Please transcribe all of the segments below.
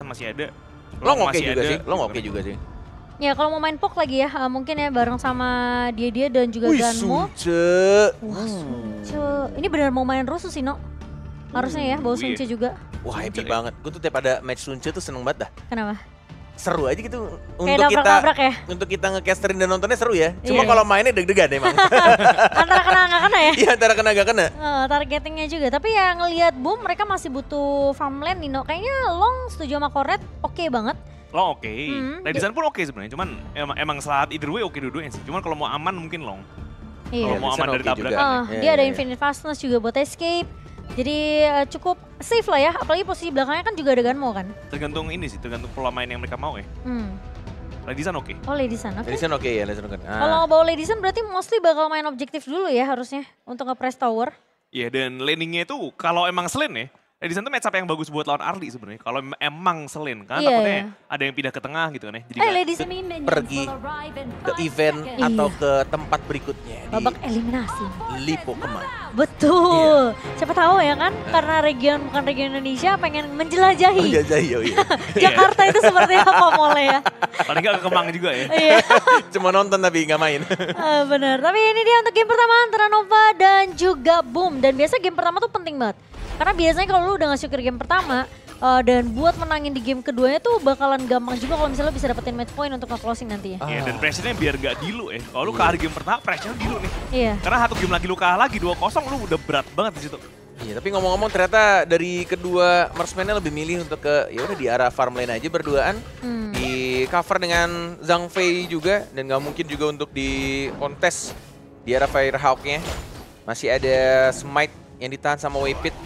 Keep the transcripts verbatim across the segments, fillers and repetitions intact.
masih ada. Long oke juga ada, sih, Long gitu oke kan. juga sih. Ya kalau mau main P O K lagi ya, uh, mungkin ya bareng sama dia dia dan juga Wih, Ganmo. Sunce. Wah, Sunce. Ini benar mau main Rusuh sih, No. Harusnya ya, bawa Uh, iya. Sunce juga. Wah, happy Sunce, banget. Gue tuh tiap ada match Sunce tuh seneng banget dah. Kenapa? Seru aja gitu untuk Kayak kita nabrak-nabrak ya? untuk kita ngecasterin dan nontonnya seru ya. Cuma Iya. kalau mainnya deg-degan emang. Antara kena nggak kena ya? Iya, antara kena gak kena. Uh, targetingnya juga, tapi yang ngelihat Boom mereka masih butuh farmland Nino. Kayaknya Long setuju sama Koret, oke banget. Long oke, Hmm, Ladisan pun oke sebenarnya. Cuman emang, emang saat either way oke dua-duanya sih. Cuman kalau mau aman mungkin Long. Iya. Kalau mau Ladisan aman dari oke tabrakan. juga. Uh, Iya, dia ada iya, iya. infinite fastness juga buat escape. Jadi uh, cukup safe lah ya, apalagi posisi belakangnya kan juga ada Ganmo kan. Tergantung ini sih, tergantung pola main yang mereka mau ya. Hmm. Ladisan oke. Oh Ladisan, oke. Ladisan oke ya, Ladisan oke. Ah. Kalau bawa Ladisan berarti mostly bakal main objektif dulu ya harusnya untuk nge-press tower. Iya, dan laningnya itu kalau emang selen ya, Ladisan tuh match up yang bagus buat lawan Arli sebenarnya. Kalau em- emang selen, kan Iya, takutnya iya. ada yang pindah ke tengah gitu kan ya. Jadi Eh nggak- Ladisan pergi ke event Iya. atau ke tempat berikutnya di babak eliminasi. Lipo Kemang. Betul. Iya. Siapa tahu ya kan, karena region bukan region Indonesia pengen menjelajahi. Menjelajahi, oh iya. Jakarta itu seperti apa Mole ya. paling nggak ke Kemang juga ya. Iya. Cuma nonton tapi nggak main. Eh, bener, tapi ini dia untuk game pertama antara Nova dan juga Boom. Dan biasa game pertama tuh penting banget. Karena biasanya kalau lu udah nge-secure game pertama, eh, dan buat menangin di game keduanya tuh bakalan gampang juga kalau misalnya lu bisa dapetin match point untuk nge-closing nantinya. Iya, dan Ah. pressure-nya biar gak dilu ya. Kalau lu kalah di game pertama, pressure dilu nih. Iya. Karena satu game lagi lu kalah lagi dua kosong, lu udah berat banget di situ. Iya, tapi ngomong-ngomong ternyata dari kedua marksman-nya lebih milih untuk ke ya udah di arah farm lane aja berduaan. Hmm. Di cover dengan Zhang Fei juga dan nggak mungkin juga untuk di kontes di arah Firehawk-nya. Masih ada Smite yang ditahan sama Waypit.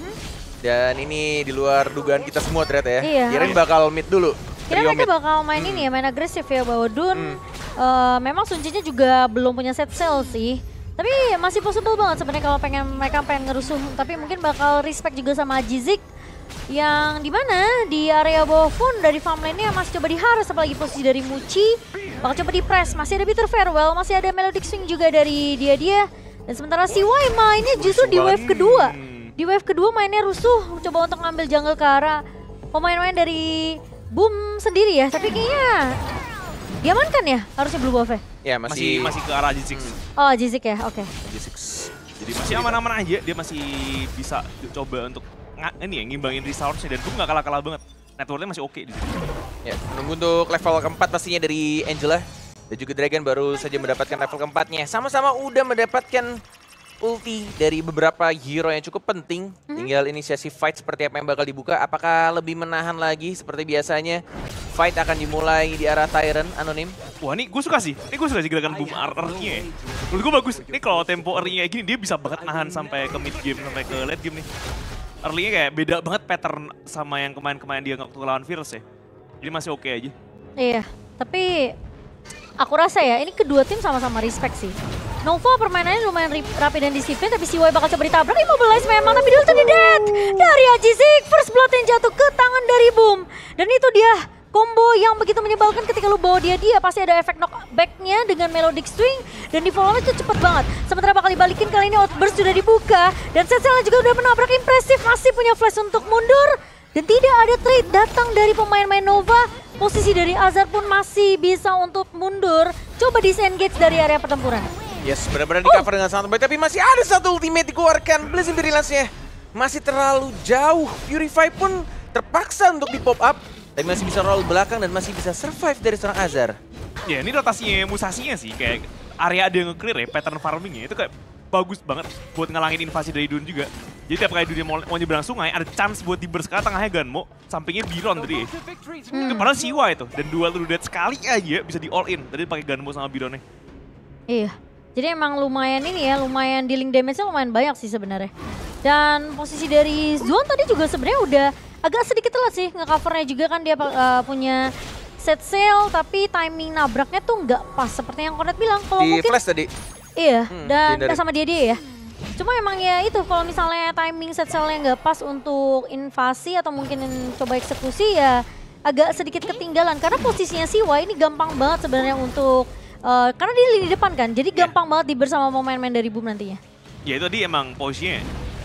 Dan ini di luar dugaan kita semua ternyata ya. Iya. Kirain bakal mid dulu. Kira trio mereka mid. bakal main ini ya, main agresif ya bahwa Dun. Hmm. eh, memang Sunjinya juga belum punya set cell sih. Tapi masih possible banget sebenarnya kalau pengen mereka pengen ngerusuh. Tapi mungkin bakal respect juga sama Jizik. Yang dimana di area bawah pun dari farm lane-nya masih coba diharas, apalagi posisi dari Muci. Bakal coba di press, masih ada Bitter Farewell, masih ada Melodic Swing juga dari dia-dia. Dan sementara si Y mainnya justru di wave kedua. Di wave kedua mainnya rusuh, coba untuk ngambil jungle ke arah pemain-pemain dari Boom sendiri ya. Tapi kayaknya diamankan ya harusnya Blue Buff-nya. Ya Masih masih masih ke arah G enam. Oh Jizik ya, oke. G enam. Jadi masih aman-aman aja, dia masih bisa coba untuk nga- ini ya, ngimbangin resource-nya dan tuh nggak kalah-kalah banget. Networknya masih oke di situ. Ya, menunggu untuk level keempat pastinya dari Angela. Dan juga Dragon baru saja mendapatkan level keempatnya. Sama-sama udah mendapatkan ulti dari beberapa hero yang cukup penting. Tinggal inisiasi fight seperti apa yang bakal dibuka. Apakah lebih menahan lagi seperti biasanya? Fight akan dimulai di arah Tyrant, Anonim. Wah, ini gue suka sih. Ini gue suka sih gerakan boom early-nya ya. Menurut gue bagus. Ini kalau tempo early-nya kayak gini, dia bisa banget nahan sampai ke mid game, sampai ke late game nih. Early-nya kayak beda banget pattern sama yang kemarin-kemarin dia waktu lawan Virus ya. Jadi masih oke aja. Iya, tapi aku rasa ya ini kedua tim sama-sama respect sih. Nova permainannya lumayan rip- rapi dan disiplin, tapi si Y bakal coba ditabrak. Immobilize memang, tapi dulu tadi dead dari Ajizik. First blood yang jatuh ke tangan dari Boom. Dan itu dia combo yang begitu menyebalkan ketika lu bawa dia dia pasti ada efek knockback-nya dengan Melodic Swing dan di follow itu cepet banget. Sementara bakal dibalikin kali ini outburst sudah dibuka dan Setselnya juga udah menabrak impresif, masih punya flash untuk mundur dan tidak ada trade datang dari pemain-pemain Nova. Posisi dari Azar pun masih bisa untuk mundur. Coba disengage dari area pertempuran. Yes, benar-benar di cover dengan sangat baik. Tapi masih ada satu ultimate dikeluarkan. Blazing Virulence-nya masih terlalu jauh. Purify pun terpaksa untuk di pop up. Tapi masih bisa roll belakang dan masih bisa survive dari seorang Azar. Ya ini rotasinya Musashinya sih, kayak area ada yang nge-clear ya, pattern farmingnya itu kayak bagus banget buat ngalangin invasi dari Dun juga. Jadi tiap kali Dun mau, mau nyebrang sungai, ada chance buat di-burst ke tengahnya Ganmo, sampingnya Biron tadi. Hmm. Itu padahal Siwa itu, dan dual to dead sekali aja bisa di all in, tadi pakai Ganmo sama Bironnya. Iya. Jadi emang lumayan ini ya, lumayan dealing damage-nya lumayan banyak sih sebenarnya. Dan posisi dari Zuan tadi juga sebenarnya udah agak sedikit telat sih nge-covernya juga kan dia uh, punya set sail tapi timing nabraknya tuh nggak pas seperti yang Kornet bilang. Kalau Di mungkin flash tadi. iya Hmm, dan dihindari. dan sama dia dia ya. Cuma emang ya itu kalau misalnya timing set sailnya nggak pas untuk invasi atau mungkin coba eksekusi ya agak sedikit ketinggalan karena posisinya si Y ini gampang banget sebenarnya untuk Uh, karena dia di depan kan, jadi gampang banget di bersama pemain-pemain dari Boom nantinya. Ya itu tadi emang posisinya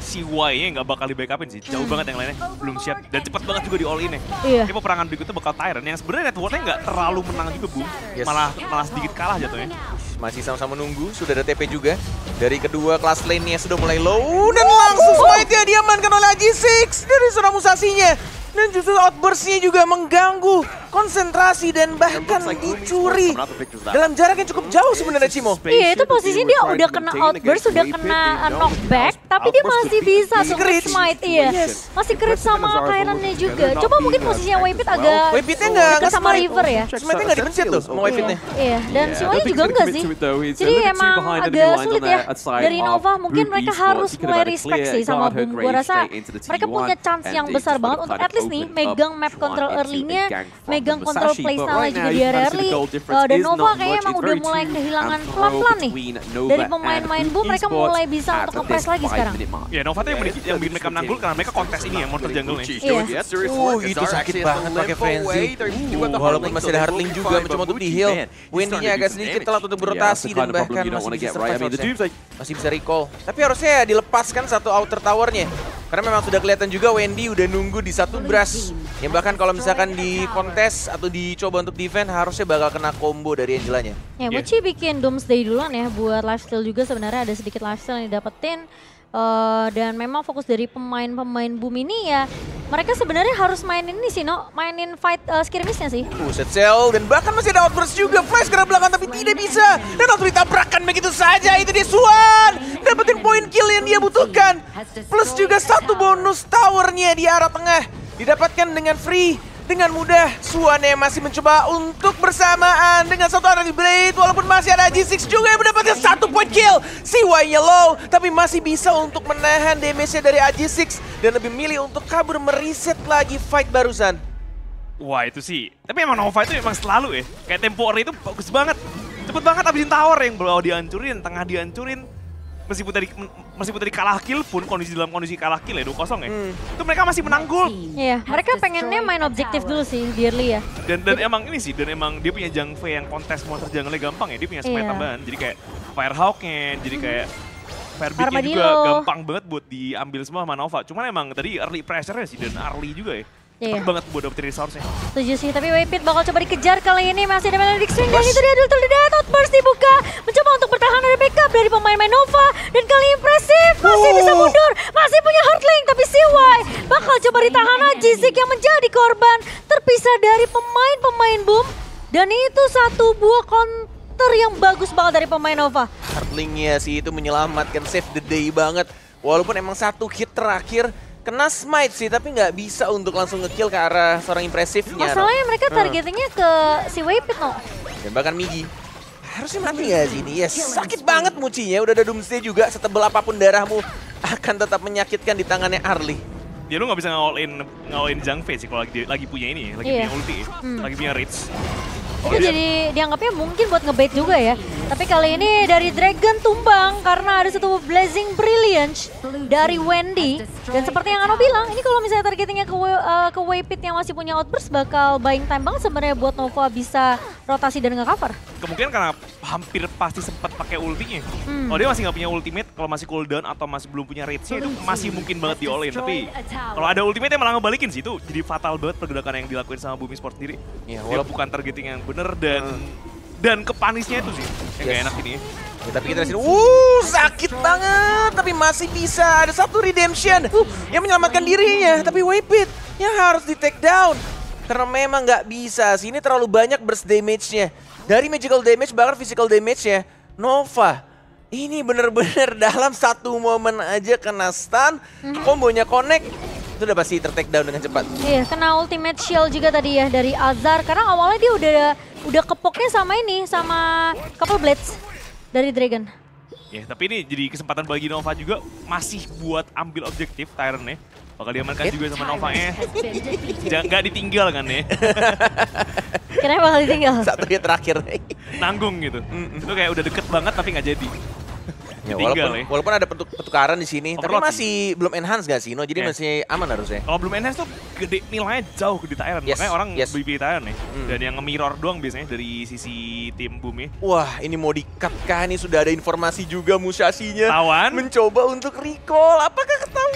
si Y-nya nggak bakal di-backupin sih. Jauh banget yang lainnya, belum siap. Dan cepat banget juga di all-in-nya. Iya. Ini peperangan berikutnya bakal Tyrant, yang sebenarnya networknya nggak terlalu menang juga, Bung. Yes. Malah malah sedikit kalah jatuhnya. Masih sama-sama nunggu, sudah ada T P juga. Dari kedua kelas lane-nya sudah mulai low. Dan langsung smite-nya diamankan oleh A G enam dari seorang Musashinya. Dan justru outburst-nya juga mengganggu konsentrasi dan bahkan dicuri dalam jarak yang cukup jauh sebenarnya, Cimo. Iya, itu posisi dia udah kena outburst, udah kena knockback, tapi dia masih bisa support smite, iya. Masih crit sama Tyrant-nya juga. Coba mungkin posisinya Waypit agak Waypit-nya nggak dekat sama River ya. Smite-nya nggak dipencet tuh sama Waypit-nya. Iya, dan semuanya juga enggak sih. Jadi emang agak sulit ya. Dari Nova mungkin mereka harus mulai respect sih sama Boom. Gue rasa mereka punya chance yang besar banget untuk at least nih megang map control early-nya, megang control playstyle juga di area early. Uh, dan Nova kayaknya emang udah mulai kehilangan pelan-pelan nih. Dari pemain-pemain Boom mereka mulai bisa untuk nge-press lagi sekarang. Ya Nova tuh yang bikin, yang bikin mereka menanggul karena mereka kontes ini ya, monster jungle nih. Iya. Uh, itu sakit banget pakai frenzy. Uh, walaupun masih ada Heartling juga mencoba untuk di-heal. Wendy-nya agak sedikit telat untuk berotasi dan bahkan masih bisa survive harusnya. Masih bisa recall. Tapi harusnya dilepaskan satu outer tower-nya. Karena memang sudah kelihatan juga Wendy udah nunggu di satu brush. Yang bahkan kalau misalkan di kontes atau dicoba untuk defend harusnya bakal kena combo dari Angelanya. Ya, Mochi bikin Doomsday duluan ya buat lifesteal juga, sebenarnya ada sedikit lifesteal yang didapetin. Uh, dan memang fokus dari pemain-pemain Boom ini ya, mereka sebenarnya harus mainin ini sih, no, mainin fight uh, skirmish-nya sih. Buset Cell, dan bahkan masih ada outburst juga, flash ke belakang tapi tidak bisa. Dan langsung ditabrakan begitu saja, itu dia Swan. Dapetin poin kill yang dia butuhkan. Plus juga satu bonus towernya di arah tengah. Didapatkan dengan free. Dengan mudah, Swan yang masih mencoba untuk bersamaan dengan satu arah di Blade. Walaupun masih ada A G enam juga yang mendapatkan satu point kill. Si Y-nya low, tapi masih bisa untuk menahan damage-nya dari A G enam. Dan lebih milih untuk kabur mereset lagi fight barusan. Wah itu sih, tapi emang Nova itu emang selalu ya. Kayak tempo itu bagus banget. Cepet banget abisin tower yang bawah dihancurin, tengah dihancurin. Meskipun tadi meskipun tadi kalah kill pun kondisi dalam kondisi kalah kill ya dua kosong ya. Hmm. Itu mereka masih menanggul. Iya, mereka pengennya main objektif dulu sih di early ya. Dan dan emang ini sih, dan emang dia punya Zhang Fei yang kontes monster jungle-nya gampang ya. Dia punya smite Iya. tambahan. Jadi kayak Firehawk-nya, jadi kayak Firebeat-nya juga gampang banget buat diambil semua sama Nova. Cuman emang tadi early pressure-nya sih dan early juga ya. Iya. Cepet banget buat dapetin resource-nya. Setuju sih, tapi Waypit bakal coba dikejar kali ini. Masih ada Melodic Swing dan itu dia Duel to the Death. Outburst dibuka, mencoba untuk bertahan dari backup dari pemain-pemain Nova. Dan kali impresif, masih bisa mundur, masih punya Heartling. Tapi C Y bakal coba ditahan aja Zik yang menjadi korban. Terpisah dari pemain-pemain Boom. Dan itu satu buah counter yang bagus banget dari pemain Nova. Heartling-nya sih itu menyelamatkan, save the day banget. Walaupun emang satu hit terakhir kena smite sih, tapi nggak bisa untuk langsung nge-kill ke arah seorang impresifnya. Masalahnya mereka targetingnya ke si Waypit, no? Dan bahkan Migi. Harusnya mati nggak sih ini? Yes, sakit banget Mucinya. Udah ada Doomsday juga, setebal apapun darahmu akan tetap menyakitkan di tangannya Arlie. Ya lu nggak bisa ngawalin ngawalin Zhang Fei sih kalau lagi, lagi punya ini, lagi Iya. punya ulti, Hmm. lagi punya reach. Itu jadi dianggapnya mungkin buat ngebait juga ya. Tapi kali ini dari Dragon tumbang karena ada satu Blazing Brilliance dari Wendy. Dan seperti yang Ano bilang, ini kalau misalnya targetingnya ke, uh, ke Waypit yang masih punya outburst bakal buying time banget sebenarnya buat Nova bisa rotasi dan nge-cover. Kemungkinan karena hampir pasti sempat pakai ultinya. Hmm. Kalau dia masih nggak punya ultimate, kalau masih cooldown atau masih belum punya reach-nya itu masih mungkin banget di all-in. Tapi kalau ada ultimate malah ngebalikin sih, itu jadi fatal banget pergerakan yang dilakuin sama Bumi Sport sendiri. Ya, Dia bukan targeting yang bener dan dan kepanisnya itu sih yang nggak Yes. enak ini. Ya, tapi kita di sini, uh, sakit banget, tapi masih bisa ada satu redemption uh, yang menyelamatkan dirinya. Tapi Waypit yang harus di take down karena memang nggak bisa sih, ini terlalu banyak burst damage-nya. Dari magical damage bahkan physical damage-nya, Nova ini bener-bener dalam satu momen aja kena stun, kombonya connect, itu udah pasti ter-take down dengan cepat. Iya, kena ultimate shield juga tadi ya dari Azar. Karena awalnya dia udah udah kepoknya sama ini, sama couple blades dari Dragon. Ya, tapi ini jadi kesempatan bagi Nova juga masih buat ambil objektif Tyrant-nya. Bakal diamankan Yep. juga sama Nova-nya. Jangan nggak ditinggal kan ya. Kira bakal ditinggal. Satu hit terakhir. Nanggung gitu. Itu kayak udah deket banget tapi nggak jadi. Ya, Ditinggal walaupun, ya. walaupun ada petuk petukaran di sini, tapi Overload masih belum enhance gak sih, No? Jadi Yes. masih aman harusnya. Kalau belum enhance tuh gede nilainya jauh di Tyrant. Yes, Makanya orang yes. beli Tyrant nih. Hmm. Dan yang nge-mirror doang biasanya dari sisi tim Boom-nya. Wah, ini mau di-cut kah? Ini sudah ada informasi juga Musashi-nya Tawan. mencoba untuk recall. Apakah ketahuan?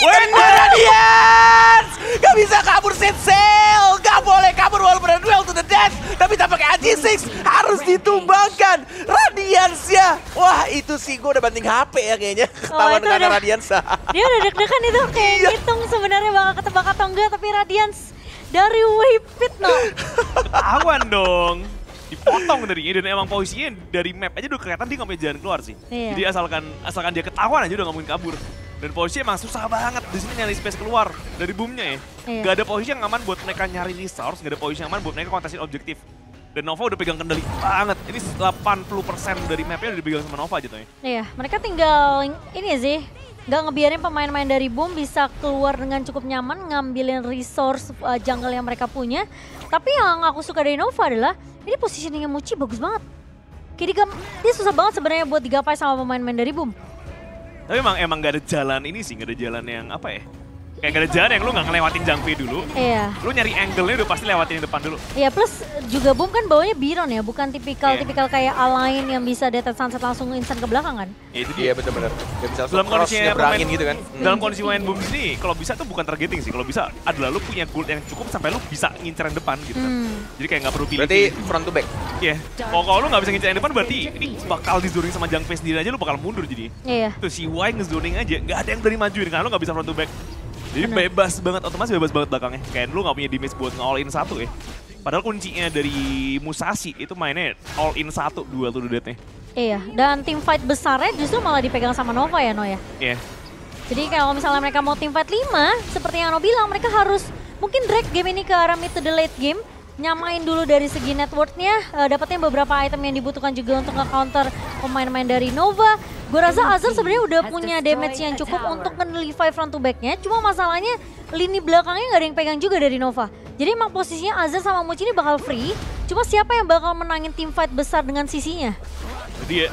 Wenda Radiance! Gak bisa kabur Setsel! Gak boleh kabur walaupun ada duel to the death! Tapi tak pakai A G enam harus ditumbangkan! Radiance ya! Wah itu sih gue udah banting H P ya kayaknya. Ketahuan itu dengan udah- Radiance. Dia udah deg-degan itu kayak Iya. ngitung sebenarnya bakal ketebak atau enggak, tapi Radiance dari Waypit no. Ketahuan dong. Dipotong dari ini dan emang posisinya dari map aja udah kelihatan dia nggak punya jalan keluar sih. Iya. Jadi asalkan asalkan dia ketahuan aja udah nggak mungkin kabur. Dan posisinya emang susah banget di sini nyari space keluar dari boomnya ya. Iya. Gak ada posisi yang aman buat mereka nyari resource, gak ada posisi yang aman buat mereka kontesin objektif. Dan Nova udah pegang kendali banget. Ini delapan puluh persen dari mapnya udah dipegang sama Nova jatuhnya. Iya, mereka tinggal ini sih, nggak ngebiarin pemain-pemain dari Boom bisa keluar dengan cukup nyaman, ngambilin resource uh, jungle yang mereka punya. Tapi yang aku suka dari Nova adalah, ini positioningnya Muci bagus banget. Kayak digam- dia susah banget sebenarnya buat digapai sama pemain-pemain dari Boom. Tapi emang emang gak ada jalan ini sih, gak ada jalan yang apa ya. Kayak gak ada jalan yang lu gak ngelewatin Jangpe dulu. Iya. Lu nyari angle-nya udah pasti lewatin yang depan dulu. Iya, plus juga Boom kan bawanya Biron ya, bukan tipikal Iya. tipikal kayak Alain yang bisa Death Sunset langsung instant ke belakang kan. Ya, itu dia. Iya bener-bener. Gak bisa langsung Dalam cross, kondisinya nyebrangin pemain- gitu kan. Hmm. Dalam kondisi main boom sini, kalau bisa tuh bukan targeting sih. Kalau bisa adalah lu punya gold yang cukup sampai lu bisa ngincer yang depan gitu kan. Hmm. Jadi kayak nggak perlu pilih. Berarti front to back. Iya. Kalau kalau lu nggak bisa ngincer yang depan berarti ini bakal dizoning sama Jangpe sendiri aja lu bakal mundur jadi. Iya. Tuh si Y ngezoning aja, nggak ada yang berani majuin karena lu nggak bisa front to back. Jadi Bener. bebas banget, otomatis bebas banget belakangnya. Kayak lu nggak punya damage buat nge-all in satu ya. Padahal kuncinya dari Musashi itu mainnya all in satu, dua tuh death-nya. Iya, dan tim fight besarnya justru malah dipegang sama Nova ya, No ya. Iya. Jadi kalau misalnya mereka mau tim fight lima, seperti yang Ano bilang, mereka harus mungkin drag game ini ke arah mid to the late game, nyamain dulu dari segi networknya, uh, dapetin beberapa item yang dibutuhkan juga untuk nge-counter pemain-pemain dari Nova. Gue rasa Azir sebenarnya udah punya damage yang cukup untuk nge-nulify front to back-nya, cuma masalahnya lini belakangnya nggak ada yang pegang juga dari Nova. Jadi emang posisinya Azir sama Muci ini bakal free, cuma siapa yang bakal menangin tim fight besar dengan sisinya? Jadi ya,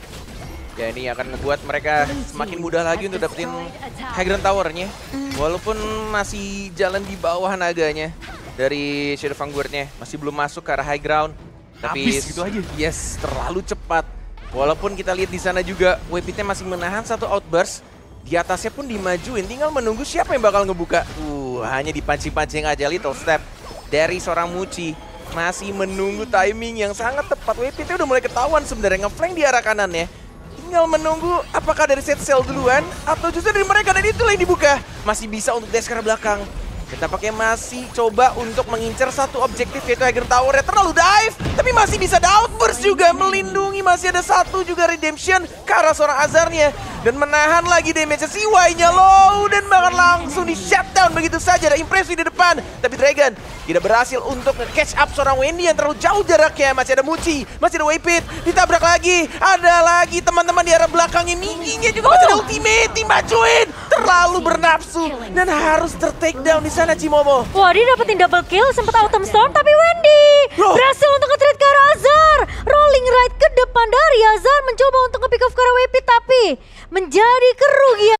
Ya ini akan ngebuat mereka semakin mudah lagi untuk dapetin high ground towernya. Walaupun masih jalan di bawah naganya dari Shadow Vanguard-nya. Masih belum masuk ke arah high ground. Tapi Habis gitu aja. Yes, terlalu cepat. Walaupun kita lihat di sana juga Waypit-nya masih menahan satu outburst. Di atasnya pun dimajuin, tinggal menunggu siapa yang bakal ngebuka. Uh, hanya dipancing-pancing aja little step dari seorang Muci. Masih menunggu timing yang sangat tepat. Waypit-nya udah mulai ketahuan sebenarnya ngeflank di arah kanannya. Tinggal menunggu apakah dari set cell duluan atau justru dari mereka, dan itulah yang dibuka. Masih bisa untuk dash ke arah belakang. Kita pakai masih coba untuk mengincar satu objektif yaitu Higher Tower. Terlalu dive, tapi masih bisa outburst juga melindungi. Masih ada satu juga redemption ke arah seorang Azarnya. Dan menahan lagi damage si Y-nya low dan bahkan langsung di shutdown begitu saja. Ada impresi di depan, tapi Dragon tidak berhasil untuk nge-catch up seorang Wendy yang terlalu jauh jaraknya. Masih ada Muci, masih ada Waypit, ditabrak lagi. Ada lagi teman-teman di arah belakangnya, Migi-nya juga masih ada ultimate, dimajuin. Terlalu bernafsu dan harus ter-take down di sana Cimomo. Wah, dia dapetin double kill, sempat Autumn Storm, tapi Wendy Loh. berhasil untuk nge-trade ke arah Azar. Rolling right ke depan dari Azar, mencoba untuk nge-pick off ke arah Waypit, tapi menjadi kerugian.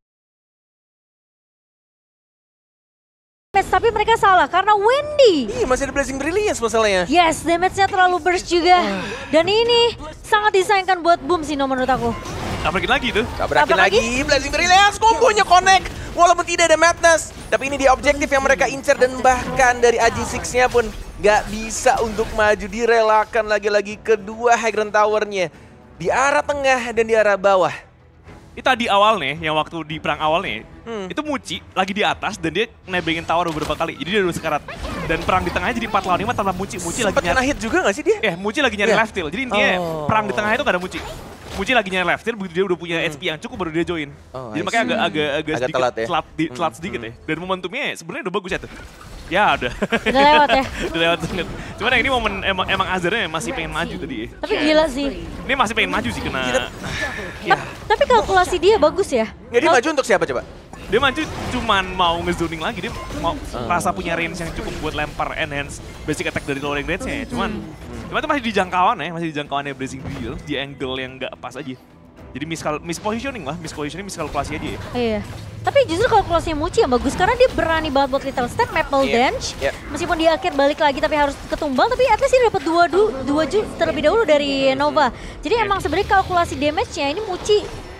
Tapi mereka salah karena Wendy. Ih, masih ada Blazing Brilliance masalahnya. Yes, damage-nya terlalu burst juga. Dan ini sangat disayangkan buat Boom sih, no, menurut aku. tabrakin lagi tuh. Tabrakin Tabrak lagi, Blazing Brilliance, kombonya connect. Walaupun tidak ada Madness, tapi ini dia objektif yang mereka incar dan bahkan dari A G enam-nya pun nggak bisa untuk maju. Direlakan lagi-lagi kedua high ground tower-nya di arah tengah dan di arah bawah. Itu tadi awalnya, yang waktu di perang awalnya, Hmm. itu Muci lagi di atas dan dia nebengin tower beberapa kali. Jadi dia udah sekarat. Dan perang di tengahnya jadi empat lawan lima tanpa Muci. Muci lagi Sempat kena nyari. hit juga nggak sih dia? Eh, Muci lagi nyari Iya. left steal. Jadi intinya Oh. perang di tengahnya itu gak ada Muci. Muci lagi nyari left steal, begitu dia udah punya H P yang cukup baru dia join. Oh, Jadi I makanya see. agak agak agak Agak sedikit telat ya? telat, di- telat sedikit ya. Dan momentumnya sebenarnya udah bagus ya tuh. Ya udah. Udah lewat ya. Udah lewat banget. Cuman yang ini momen emang, emang Azarnya masih pengen maju tadi ya. Tapi gila sih. Ini masih pengen maju sih kena. Iya. Tapi kalkulasi dia bagus ya. Nggak dia maju untuk siapa coba? Dia maju cuman mau ngezoning lagi, dia mau Ah. rasa punya range yang cukup buat lempar enhance basic attack dari lowering range-nya ya. Cuman, cuman itu masih di jangkauan ya, masih di jangkauannya Blazing Beetle, di angle yang nggak pas aja. Jadi miskal, mispositioning lah, mispositioning, miskalkulasi aja ya. Iya. Tapi justru kalkulasinya Muci yang bagus karena dia berani banget buat little step, maple Iya, dance. iya. Meskipun di akhir balik lagi tapi harus ketumbal, tapi at least dia dapat dua, du, dua ju terlebih dahulu dari Nova. Jadi Iya. emang sebenarnya kalkulasi damage-nya ini Muci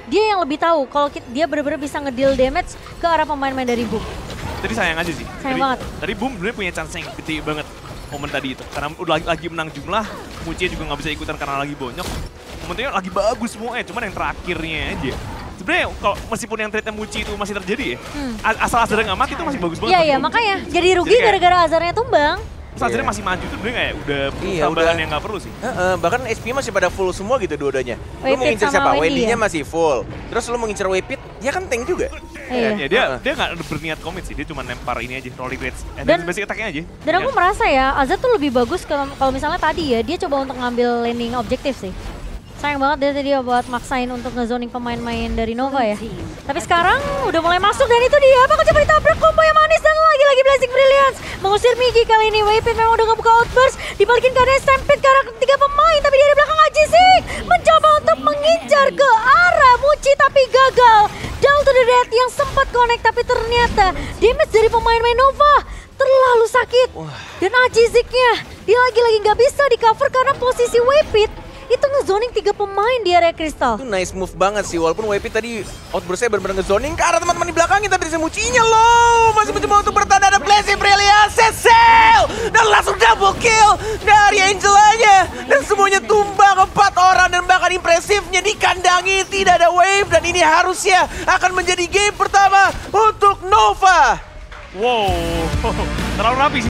dia yang lebih tahu kalau ki- dia benar-benar bisa ngedeal damage ke arah pemain-pemain dari Boom. Tadi sayang aja sih. Sayang tadi, banget. Tadi Boom sebenarnya punya chance yang gede banget momen tadi itu. Karena udah lagi, lagi menang jumlah, Muci juga nggak bisa ikutan karena lagi bonyok. Momennya lagi bagus semua ya, cuman yang terakhirnya aja. Sebenarnya kalau meskipun yang trade Muci itu masih terjadi ya, Hmm. asal Azarnya nggak mati itu masih bagus banget. Iya bagi iya Boom. makanya jadi rugi Jadi kayak- gara-gara Azarnya tumbang. Terus Azarnya Iya. masih maju tuh sebenarnya kayak udah Iya, tambahan udah. yang nggak perlu sih. Heeh, bahkan S P masih pada full semua gitu dua-duanya. Lu Waypit mau ngincer sama siapa? Wendy Wendy-nya ya? masih full. Terus lu mau ngincer Waypit, dia kan tank juga. Iya. Ya dia Heeh. dia nggak berniat komit sih, dia cuma lempar ini aja, rolling grades. And Dan- then basic attack-nya aja. Dan aku Ya. merasa ya Azar tuh lebih bagus kalau kalau misalnya tadi ya dia coba untuk ngambil landing objektif sih. Sayang banget dia tadi buat maksain untuk ngezoning pemain-main dari Nova ya. Tapi sekarang udah mulai masuk dan itu dia bakal coba ditabrak combo yang manis dan lagi-lagi Blazing Brilliance mengusir Migi kali ini. Waypit memang udah ngebuka outburst, dibalikin ke arah Stampede ke arah ketiga pemain tapi dia di belakang Ajisik mencoba untuk mengincar ke arah Muci tapi gagal. Down to the dead yang sempat connect tapi ternyata damage dari pemain-pemain Nova terlalu sakit. Dan Ajiziknya dia lagi-lagi nggak bisa di cover karena posisi Waypit itu ngezoning tiga pemain di area kristal. Itu nice move banget sih, walaupun Waypit tadi outburst-nya benar-benar ngezoning ke arah teman-teman di belakangnya, tapi dari Mucinya loh masih mencoba untuk bertahan. Ada Blazing Brilliance, Cecil dan langsung double kill dari Angelanya dan semuanya tumbang empat orang dan bahkan impresifnya dikandangi tidak ada wave dan ini harusnya akan menjadi game pertama untuk Nova. Wow, terlalu rapi sih.